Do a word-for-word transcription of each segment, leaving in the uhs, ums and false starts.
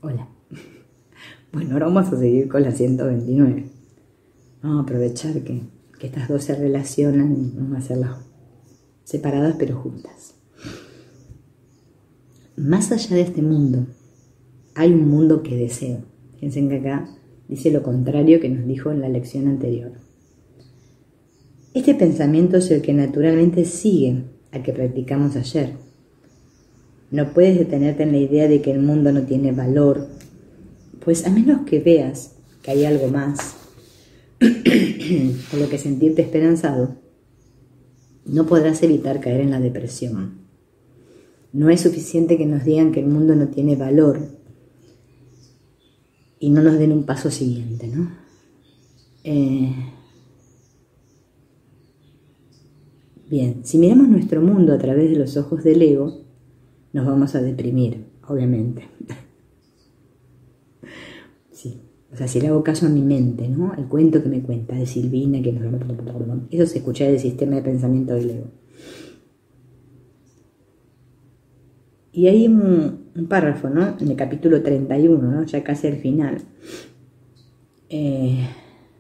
Hola. Bueno, ahora vamos a seguir con la ciento veintinueve. Vamos a aprovechar que, que estas dos se relacionan y vamos a hacerlas separadas pero juntas. Más allá de este mundo, hay un mundo que deseo. Fíjense que acá dice lo contrario que nos dijo en la lección anterior. Este pensamiento es el que naturalmente sigue al que practicamos ayer. No puedes detenerte en la idea de que el mundo no tiene valor, pues a menos que veas que hay algo más por lo que sentirte esperanzado, no podrás evitar caer en la depresión. No es suficiente que nos digan que el mundo no tiene valor y no nos den un paso siguiente, ¿no? Eh... Bien, si miramos nuestro mundo a través de los ojos del ego, nos vamos a deprimir, obviamente. Sí, o sea, si le hago caso a mi mente, ¿no? El cuento que me cuenta de Silvina, que eso se escucha del sistema de pensamiento del ego. Y hay un, un párrafo, ¿no? En el capítulo treinta y uno, ¿no? Ya casi al final, eh,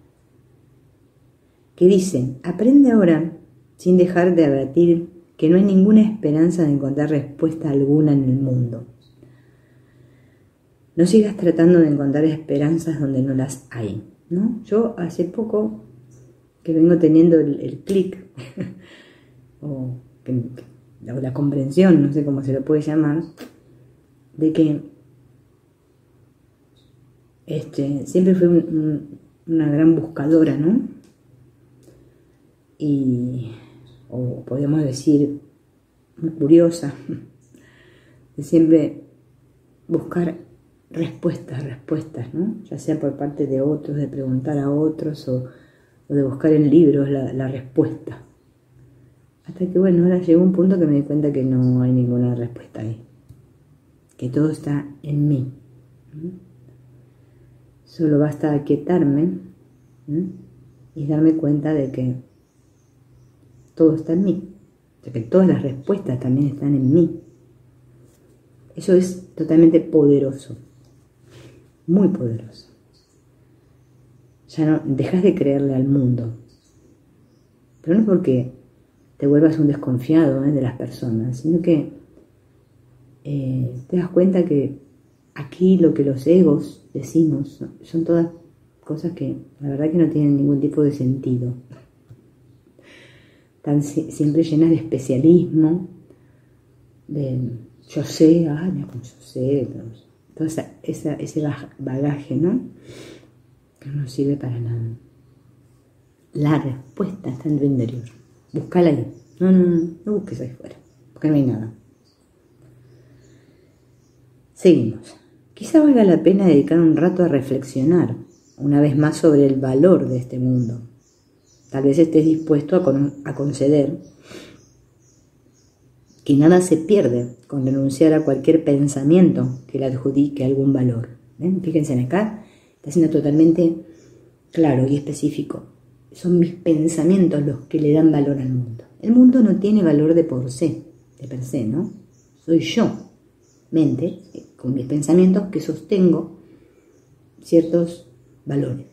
que dice: aprende ahora, sin dejar de advertir, que no hay ninguna esperanza de encontrar respuesta alguna en el mundo. No sigas tratando de encontrar esperanzas donde no las hay, ¿no? Yo hace poco que vengo teniendo el, el clic, o, o la comprensión, no sé cómo se lo puede llamar, de que este, siempre fui un, un, una gran buscadora, ¿no? Y... o podríamos decir, muy curiosa, de siempre buscar respuestas, respuestas, ¿no? Ya sea por parte de otros, de preguntar a otros, o, o de buscar en libros la, la respuesta. Hasta que, bueno, ahora llegó un punto que me di cuenta que no hay ninguna respuesta ahí, que todo está en mí. ¿Mm? Solo basta aquietarme, ¿Mm? y darme cuenta de que todo está en mí, de que todas las respuestas también están en mí. Eso es totalmente poderoso, muy poderoso. Ya no dejas de creerle al mundo, pero no porque te vuelvas un desconfiado ¿eh? de las personas, sino que eh, te das cuenta que aquí lo que los egos decimos son todas cosas que la verdad que no tienen ningún tipo de sentido. Están siempre llenas de especialismo, de yo sé, ay, mira cómo yo sé, todo esa, esa, ese bagaje, ¿no? Que no sirve para nada. La respuesta está en tu interior. Búscala ahí. No, no, no, no busques ahí fuera, porque no hay nada. Seguimos. Quizá valga la pena dedicar un rato a reflexionar una vez más sobre el valor de este mundo. Tal vez estés dispuesto a, con, a conceder que nada se pierde con renunciar a cualquier pensamiento que le adjudique algún valor. ¿Ven? Fíjense en acá, está siendo totalmente claro y específico. Son mis pensamientos los que le dan valor al mundo. El mundo no tiene valor de por sí, de per se, ¿no? Soy yo, mente, con mis pensamientos que sostengo ciertos valores.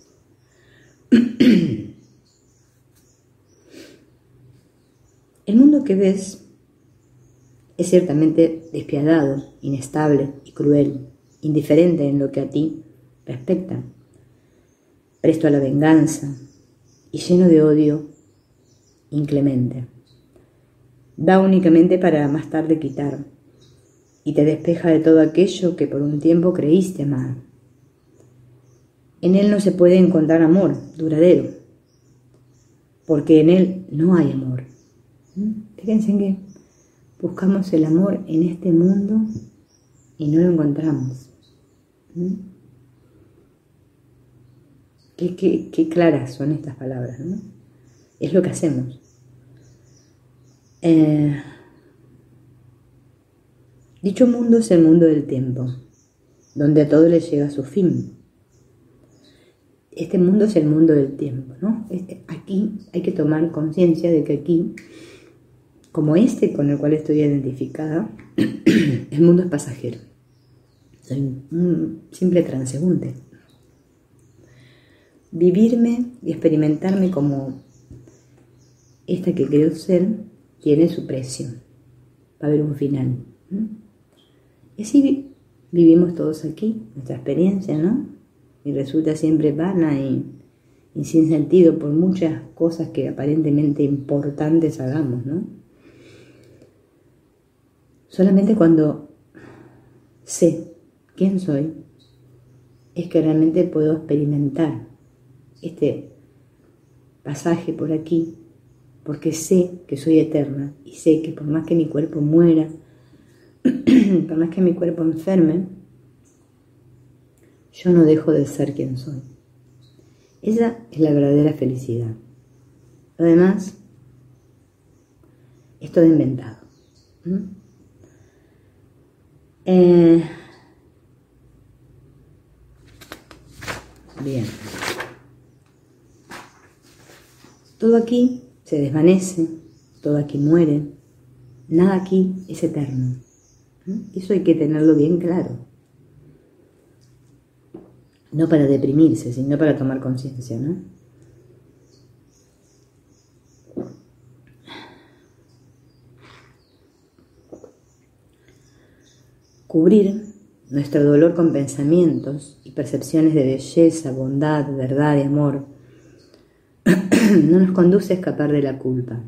El mundo que ves es ciertamente despiadado, inestable y cruel, indiferente en lo que a ti respecta, presto a la venganza y lleno de odio inclemente. Da únicamente para más tarde quitar y te despeja de todo aquello que por un tiempo creíste amar. En él no se puede encontrar amor duradero, porque en él no hay amor. Fíjense en que buscamos el amor en este mundo y no lo encontramos. ¿Mm? Qué, qué, qué claras son estas palabras, ¿no? Es lo que hacemos. Eh, dicho mundo es el mundo del tiempo, donde a todo le llega su fin. Este mundo es el mundo del tiempo, ¿no? Aquí hay que tomar conciencia de que aquí, como este con el cual estoy identificada, el mundo es pasajero. Soy un simple transeúnte. Vivirme y experimentarme como esta que creo ser tiene su precio. Va a haber un final. Y así vivimos todos aquí, nuestra experiencia, ¿no? Y resulta siempre vana y, y sin sentido por muchas cosas que aparentemente importantes hagamos, ¿no? Solamente cuando sé quién soy es que realmente puedo experimentar este pasaje por aquí, porque sé que soy eterna y sé que por más que mi cuerpo muera, por más que mi cuerpo enferme, yo no dejo de ser quien soy. Esa es la verdadera felicidad. Lo demás es todo inventado. ¿Mm? Eh, bien. Todo aquí se desvanece, todo aquí muere, nada aquí es eterno. ¿Mm? Eso hay que tenerlo bien claro. No para deprimirse, sino para tomar conciencia, ¿no? Cubrir nuestro dolor con pensamientos y percepciones de belleza, bondad, verdad y amor no nos conduce a escapar de la culpa.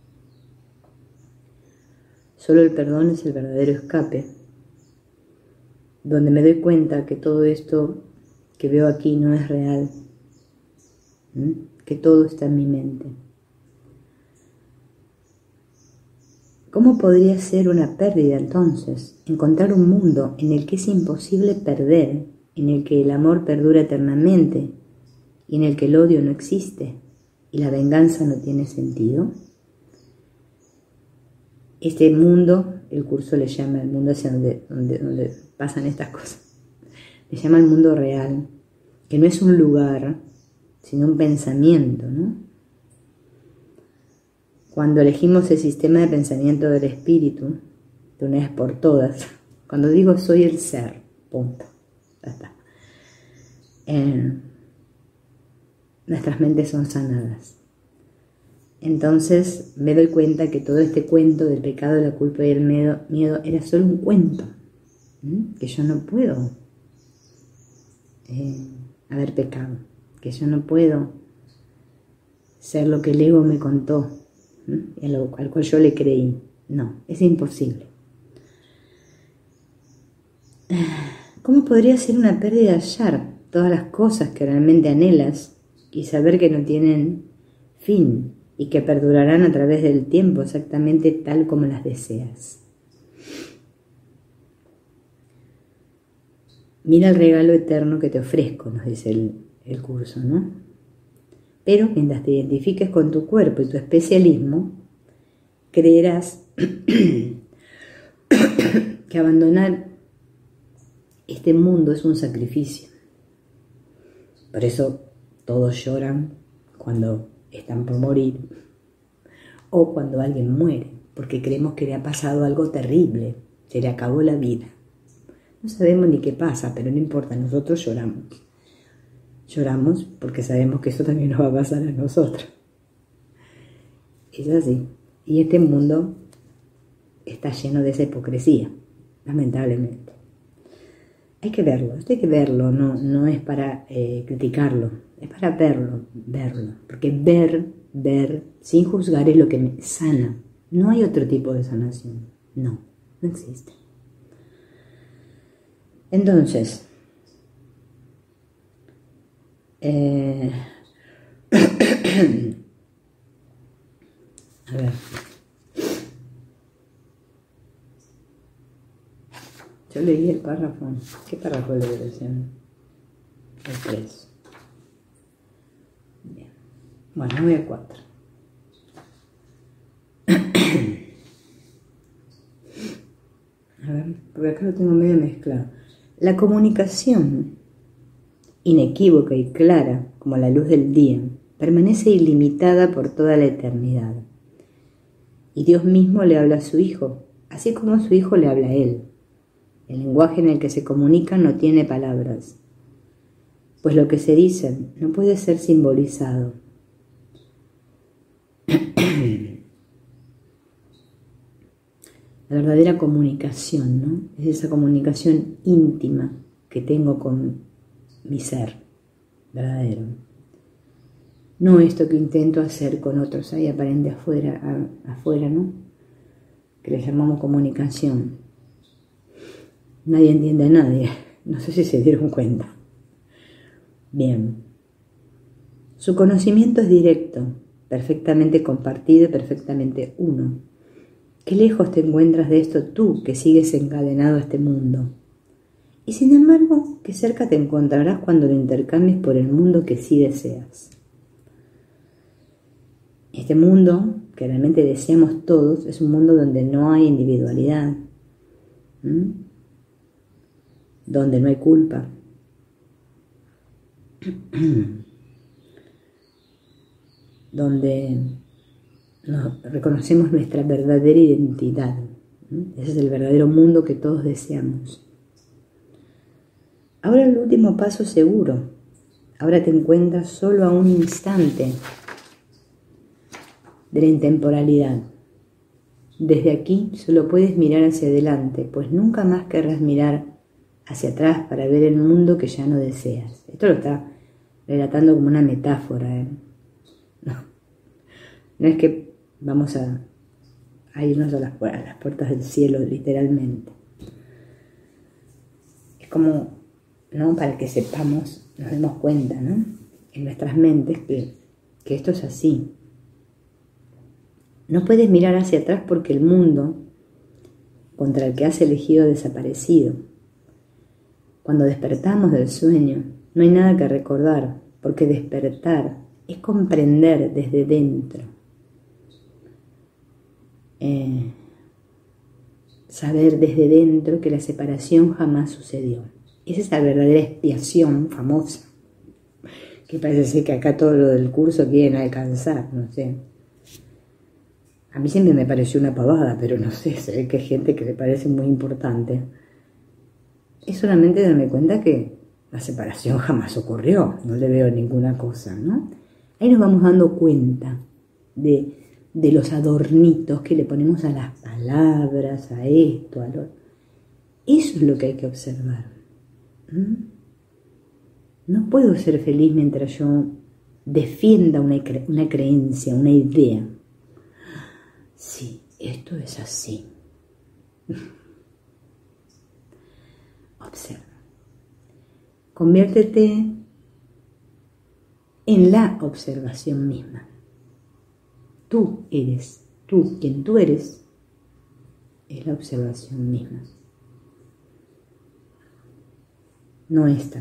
Solo el perdón es el verdadero escape, donde me doy cuenta que todo esto que veo aquí no es real, ¿Mm? que todo está en mi mente. ¿Cómo podría ser una pérdida entonces encontrar un mundo en el que es imposible perder, en el que el amor perdura eternamente y en el que el odio no existe y la venganza no tiene sentido? Este mundo, el curso le llama el mundo hacia donde, donde, donde pasan estas cosas, le llama el mundo real, que no es un lugar, sino un pensamiento, ¿no? Cuando elegimos el sistema de pensamiento del espíritu, de una vez por todas, cuando digo soy el ser, punto, ya está. Eh, nuestras mentes son sanadas. Entonces me doy cuenta que todo este cuento del pecado, la culpa y el miedo, miedo era solo un cuento, ¿sí? Que yo no puedo eh, haber pecado, que yo no puedo ser lo que el ego me contó, ¿sí? Al, al cual yo le creí. No, es imposible. ¿Cómo podría ser una pérdida hallar todas las cosas que realmente anhelas y saber que no tienen fin y que perdurarán a través del tiempo exactamente tal como las deseas? Mira el regalo eterno que te ofrezco, nos dice el, el curso, ¿no? Pero mientras te identifiques con tu cuerpo y tu especialismo, creerás que abandonar este mundo es un sacrificio. Por eso todos lloran cuando están por morir o cuando alguien muere, porque creemos que le ha pasado algo terrible, se le acabó la vida. No sabemos ni qué pasa, pero no importa, nosotros lloramos. Lloramos porque sabemos que eso también nos va a pasar a nosotros. Es así. Y este mundo está lleno de esa hipocresía, lamentablemente. Hay que verlo, esto hay que verlo, no, no es para eh, criticarlo, es para verlo, verlo. Porque ver, ver, sin juzgar es lo que me sana. No hay otro tipo de sanación, no, no existe. Entonces, eh, a ver, yo leí el párrafo. ¿Qué párrafo de liberación? El tres. Bien. Bueno, voy al cuatro. A ver, porque acá lo tengo medio mezclado. La comunicación, inequívoca y clara como la luz del día, permanece ilimitada por toda la eternidad. Y Dios mismo le habla a su Hijo, así como su Hijo le habla a Él. El lenguaje en el que se comunican no tiene palabras, pues lo que se dicen no puede ser simbolizado. La verdadera comunicación, ¿no? Es esa comunicación íntima que tengo con mi ser verdadero. No esto que intento hacer con otros ahí aparente afuera, a, afuera, ¿no? Que les llamamos comunicación. Nadie entiende a nadie. No sé si se dieron cuenta. Bien. Su conocimiento es directo, perfectamente compartido y perfectamente uno. Qué lejos te encuentras de esto tú, que sigues encadenado a este mundo. Y sin embargo, qué cerca te encontrarás cuando lo intercambies por el mundo que sí deseas. Este mundo, que realmente deseamos todos, es un mundo donde no hay individualidad, ¿Mm? donde no hay culpa, donde nos reconocemos nuestra verdadera identidad. Ese es el verdadero mundo que todos deseamos. Ahora el último paso seguro. Ahora te encuentras solo a un instante de la intemporalidad. Desde aquí solo puedes mirar hacia adelante, pues nunca más querrás mirar hacia atrás para ver el mundo que ya no deseas. Esto lo está relatando como una metáfora, ¿eh? No, no es que vamos a, a irnos a las, a las puertas del cielo, literalmente. Es como, ¿no? Para que sepamos, nos demos cuenta, ¿no? En nuestras mentes que, que esto es así. No puedes mirar hacia atrás porque el mundo contra el que has elegido ha desaparecido. Cuando despertamos del sueño, no hay nada que recordar, porque despertar es comprender desde dentro. Eh, saber desde dentro que la separación jamás sucedió. Esa es la verdadera expiación famosa, que parece ser que acá todo lo del curso quieren alcanzar, no sé. A mí siempre me pareció una pavada, pero no sé, se ve que hay gente que le parece muy importante. Es solamente darme cuenta que la separación jamás ocurrió, no le veo ninguna cosa, ¿no? Ahí nos vamos dando cuenta de, de los adornitos que le ponemos a las palabras, a esto, a lo... Eso es lo que hay que observar. ¿Mm? No puedo ser feliz mientras yo defienda una, cre una creencia, una idea. Sí, esto es así. Observa. Conviértete en la observación misma. Tú eres, tú, quien tú eres, es la observación misma. No esta.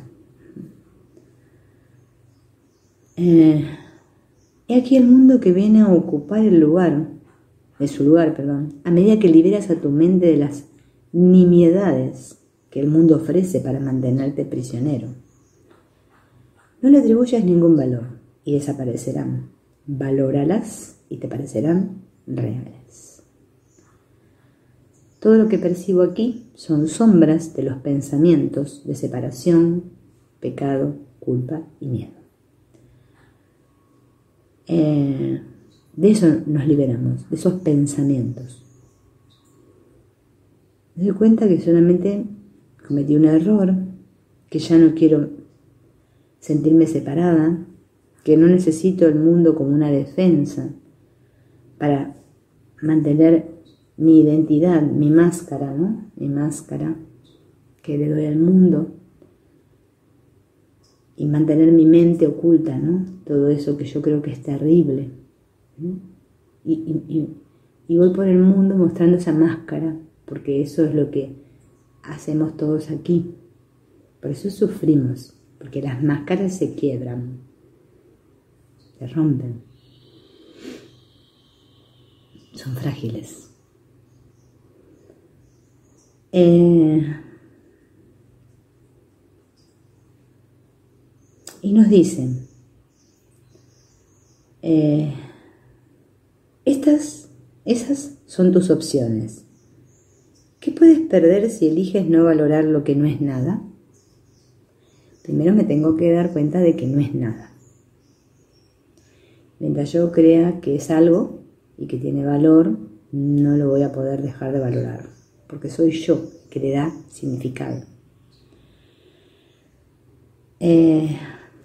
Eh, he aquí el mundo que viene a ocupar el lugar, de su lugar, perdón, a medida que liberas a tu mente de las nimiedades que el mundo ofrece para mantenerte prisionero. No le atribuyas ningún valor y desaparecerán. Valóralas y te parecerán reales. Todo lo que percibo aquí son sombras de los pensamientos de separación, pecado, culpa y miedo. Eh, de eso nos liberamos, de esos pensamientos. Me doy cuenta que solamente cometí un error, que ya no quiero sentirme separada, que no necesito el mundo como una defensa para mantener mi identidad, mi máscara, ¿no? Mi máscara que le doy al mundo y mantener mi mente oculta, ¿no? Todo eso que yo creo que es terrible, ¿no? Y, y, y, y voy por el mundo mostrando esa máscara, porque eso es lo que hacemos todos aquí. Por eso sufrimos, porque las máscaras se quiebran, se rompen, son frágiles. Eh, y nos dicen, eh, estas, esas son tus opciones. ¿Qué puedes perder si eliges no valorar lo que no es nada? Primero me tengo que dar cuenta de que no es nada. Mientras yo crea que es algo y que tiene valor, no lo voy a poder dejar de valorar, porque soy yo que le da significado. Eh,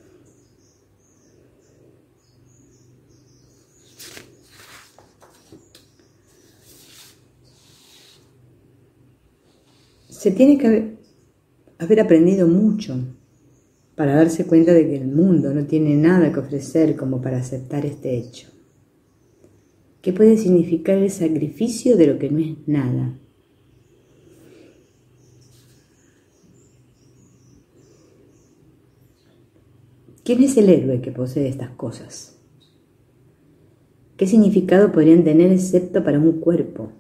se tiene que haber, haber aprendido mucho para darse cuenta de que el mundo no tiene nada que ofrecer como para aceptar este hecho. ¿Qué puede significar el sacrificio de lo que no es nada? ¿Quién es el héroe que posee estas cosas? ¿Qué significado podrían tener excepto para un cuerpo?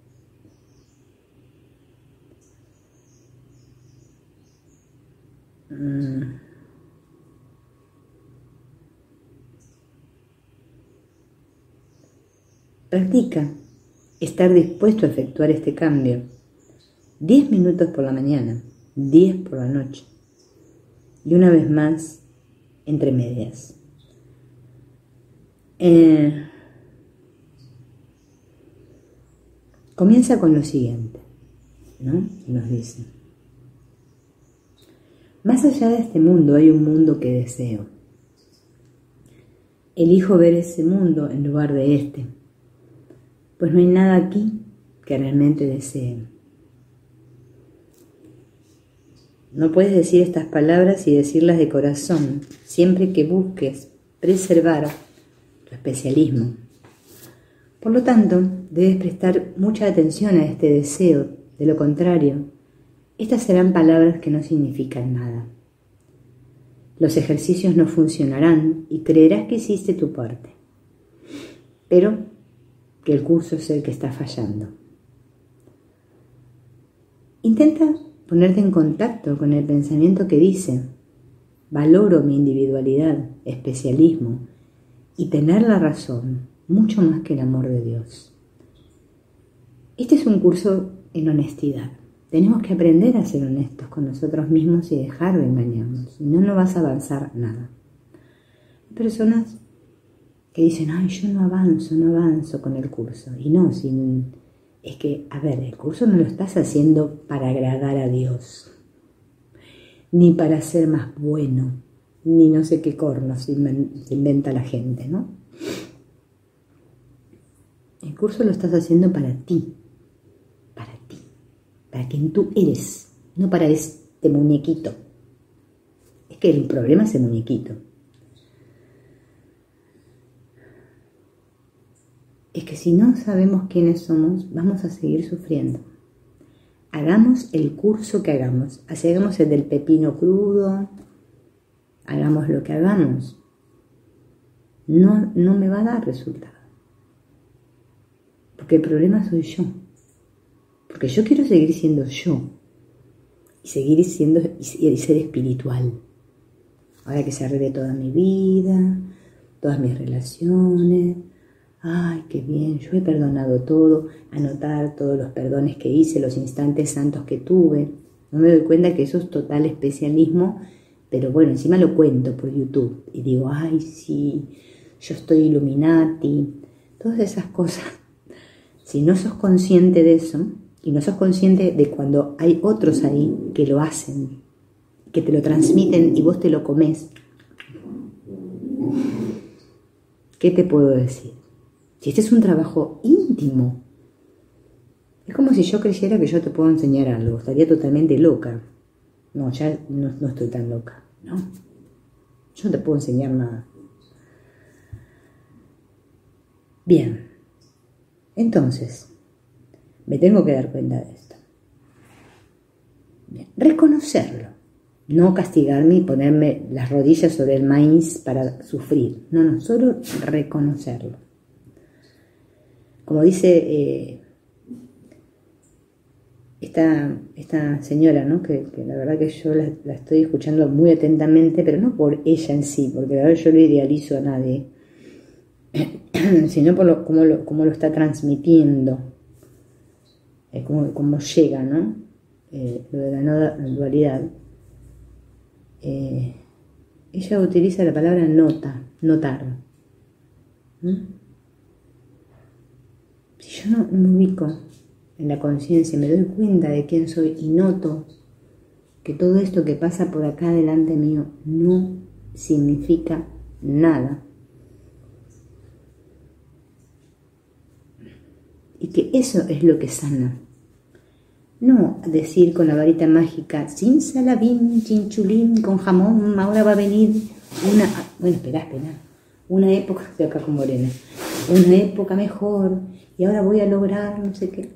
Mm. Practica estar dispuesto a efectuar este cambio. Diez minutos por la mañana, diez por la noche. Y una vez más, entre medias. Eh, comienza con lo siguiente, ¿no? Nos dice: más allá de este mundo hay un mundo que deseo. Elijo ver ese mundo en lugar de este, pues no hay nada aquí que realmente desee. No puedes decir estas palabras y decirlas de corazón, siempre que busques preservar tu especialismo. Por lo tanto, debes prestar mucha atención a este deseo. De lo contrario, estas serán palabras que no significan nada. Los ejercicios no funcionarán y creerás que hiciste tu parte, pero que el curso es el que está fallando. Intenta ponerte en contacto con el pensamiento que dice: valoro mi individualidad, especialismo y tener la razón mucho más que el amor de Dios. Este es un curso en honestidad. Tenemos que aprender a ser honestos con nosotros mismos y dejar de engañarnos. Si no, no vas a avanzar nada. Hay personas que dicen: ay, yo no avanzo, no avanzo con el curso. Y no, sin... es que, a ver, el curso no lo estás haciendo para agradar a Dios, ni para ser más bueno, ni no sé qué cornos se inventa la gente, ¿no? El curso lo estás haciendo para ti, para ti, para quien tú eres, no para este muñequito. Es que el problema es el muñequito. Es que si no sabemos quiénes somos, vamos a seguir sufriendo. Hagamos el curso que hagamos. Así hagamos el del pepino crudo, hagamos lo que hagamos. No, no me va a dar resultado. Porque el problema soy yo. Porque yo quiero seguir siendo yo. Y seguir siendo y ser espiritual. Ahora que se arregle toda mi vida, todas mis relaciones. Ay, qué bien, yo he perdonado todo, anotar todos los perdones que hice, los instantes santos que tuve. No me doy cuenta que eso es total especialismo, pero bueno, encima lo cuento por YouTube y digo: ay, sí, yo estoy Illuminati, todas esas cosas. Si no sos consciente de eso, y no sos consciente de cuando hay otros ahí que lo hacen, que te lo transmiten y vos te lo comés, ¿qué te puedo decir? Si este es un trabajo íntimo, es como si yo creyera que yo te puedo enseñar algo, estaría totalmente loca. No, ya no, no estoy tan loca, ¿no? Yo no te puedo enseñar nada. Bien, entonces, me tengo que dar cuenta de esto. Bien, reconocerlo, no castigarme y ponerme las rodillas sobre el maíz para sufrir. No, no, solo reconocerlo. Como dice eh, esta, esta señora, ¿no? que, que la verdad que yo la, la estoy escuchando muy atentamente, pero no por ella en sí, porque la verdad yo no idealizo a nadie, sino por lo, cómo, lo, cómo lo está transmitiendo. eh, como, como llega, ¿no? Eh, lo de la no dualidad. Eh, ella utiliza la palabra nota, notar. ¿Mm? Si yo no me ubico en la conciencia, me doy cuenta de quién soy y noto que todo esto que pasa por acá delante mío no significa nada. Y que eso es lo que sana. No decir con la varita mágica, sin salabín, chinchulín, con jamón, ahora va a venir una... Bueno, espera, espera. Una época, estoy acá con Morena. Una época mejor y ahora voy a lograr no sé qué.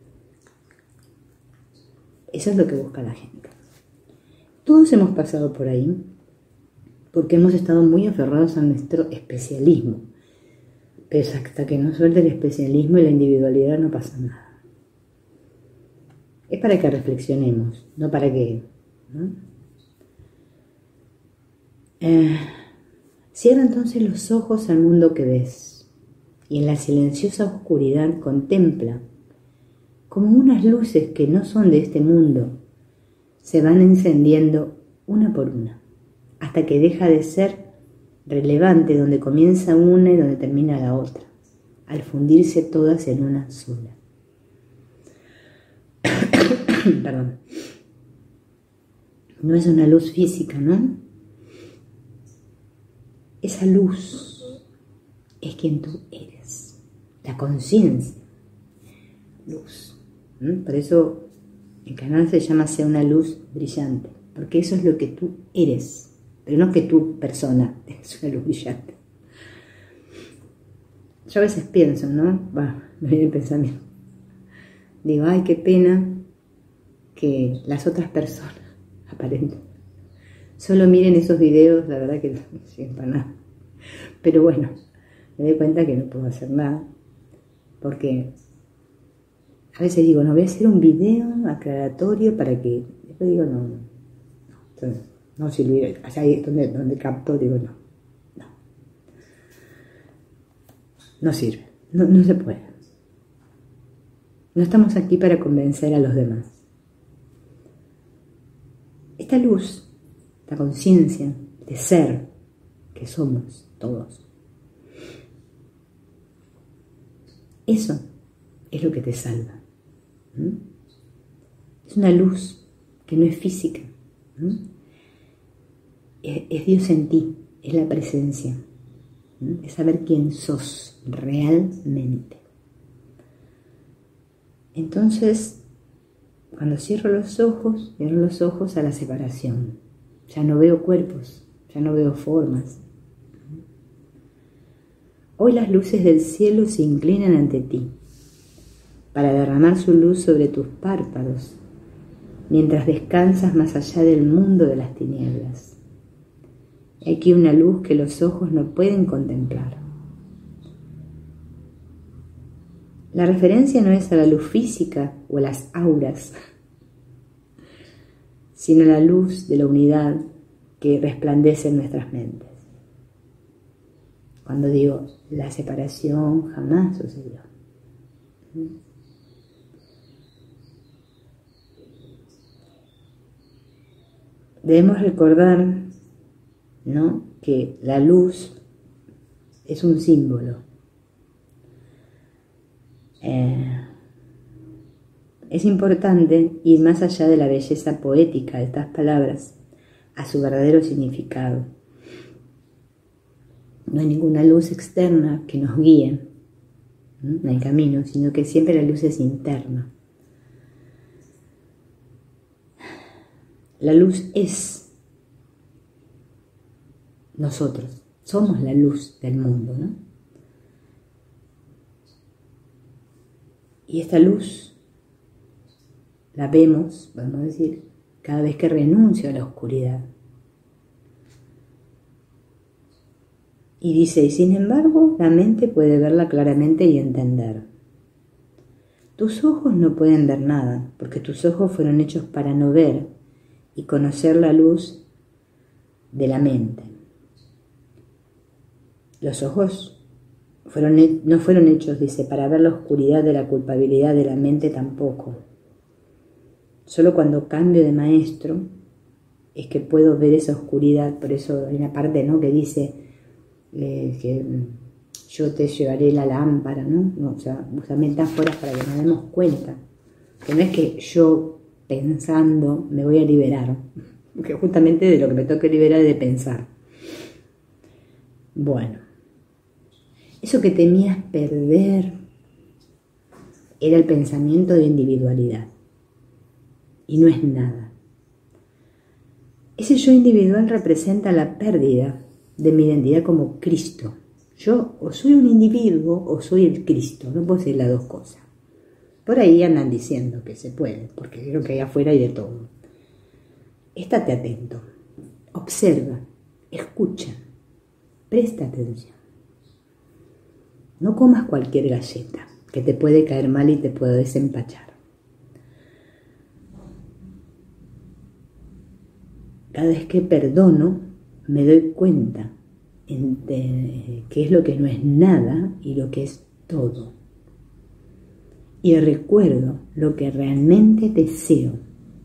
Eso es lo que busca la gente. Todos hemos pasado por ahí porque hemos estado muy aferrados a nuestro especialismo. Pero hasta que no suelte el especialismo y la individualidad no pasa nada. Es para que reflexionemos, no para que... ¿no? Eh, cierra entonces los ojos al mundo que ves y en la silenciosa oscuridad contempla como unas luces que no son de este mundo se van encendiendo una por una hasta que deja de ser relevante donde comienza una y donde termina la otra, al fundirse todas en una sola. Perdón. No es una luz física, ¿no? Esa luz es quien tú eres, la conciencia, luz. ¿Mm? Por eso el canal se llama Sea una luz brillante, porque eso es lo que tú eres, pero no que tu persona es una luz brillante. Yo a veces pienso, ¿no? Va, me viene el pensamiento. Digo, ay, qué pena que las otras personas, aparentemente, solo miren esos videos, la verdad que no sirven para nada. Pero bueno, me doy cuenta que no puedo hacer nada, porque a veces digo, no voy a hacer un video aclaratorio para que... Después digo, no, no, entonces, no sirve. Ahí es donde, donde capto, digo, no, no. No sirve, no, no se puede. No estamos aquí para convencer a los demás. Esta luz, la conciencia de ser que somos todos, eso es lo que te salva. ¿Mm? Es una luz que no es física. ¿Mm? Es, es Dios en ti, es la presencia. ¿Mm? Es saber quién sos realmente. Entonces, cuando cierro los ojos, cierro los ojos a la separación. Ya no veo cuerpos, ya no veo formas. Hoy las luces del cielo se inclinan ante ti para derramar su luz sobre tus párpados mientras descansas más allá del mundo de las tinieblas. Hay aquí una luz que los ojos no pueden contemplar. La referencia no es a la luz física o a las auras, sino a la luz de la unidad que resplandece en nuestras mentes. Cuando digo la separación jamás sucedió. Debemos recordar, ¿no?, que la luz es un símbolo. Eh, es importante ir más allá de la belleza poética de estas palabras a su verdadero significado. No hay ninguna luz externa que nos guíe ¿no? en el camino, sino que siempre la luz es interna. La luz es nosotros, somos la luz del mundo, ¿no? Y esta luz la vemos, vamos a decir, cada vez que renuncio a la oscuridad. Y dice, y sin embargo, la mente puede verla claramente y entender. Tus ojos no pueden ver nada, porque tus ojos fueron hechos para no ver y conocer la luz de la mente. Los ojos fueron, no fueron hechos, dice, para ver la oscuridad de la culpabilidad de la mente tampoco. Solo cuando cambio de maestro es que puedo ver esa oscuridad. Por eso hay una parte, ¿no?, que dice eh, que yo te llevaré la lámpara, ¿no? No, o sea, usa metáforas para que nos demos cuenta. Que no es que yo pensando me voy a liberar, porque justamente de lo que me toca liberar es de pensar. Bueno, eso que temías perder era el pensamiento de individualidad, y no es nada. Ese yo individual representa la pérdida de mi identidad como Cristo. Yo o soy un individuo o soy el Cristo, no puedo ser las dos cosas. Por ahí andan diciendo que se puede, porque creo que ahí afuera hay de todo. Estate atento, observa, escucha, presta atención. No comas cualquier galleta, que te puede caer mal y te puede desempachar. Cada vez que perdono, me doy cuenta de qué es lo que no es nada y lo que es todo. Y recuerdo lo que realmente deseo.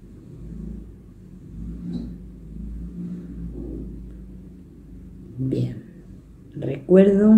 Bien, recuerdo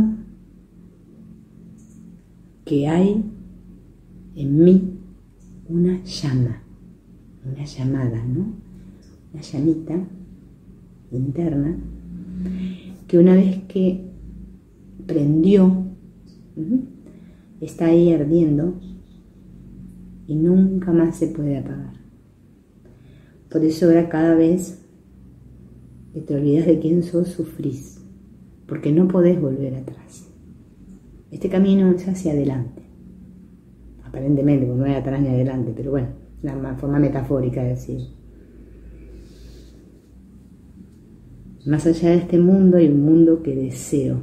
que hay en mí una llama, una llamada, ¿no? Una llamita interna que una vez que prendió, uh-huh, está ahí ardiendo y nunca más se puede apagar. Por eso ahora cada vez que te olvidas de quién sos, sufrís, porque no podés volver atrás. Este camino es hacia adelante, aparentemente, porque no es atrás ni adelante, pero bueno, es una forma metafórica de decir. Más allá de este mundo hay un mundo que deseo.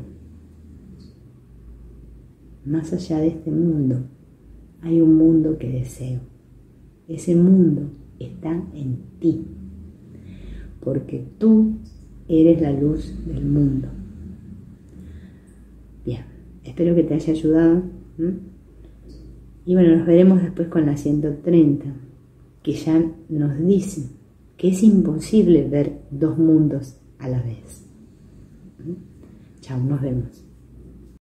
Más allá de este mundo hay un mundo que deseo. Ese mundo está en ti, porque tú eres la luz del mundo. Bien, espero que te haya ayudado. ¿Mm? Y bueno, nos veremos después con la ciento treinta, que ya nos dice que es imposible ver dos mundos a la vez. ¿Mm? Chao, nos vemos.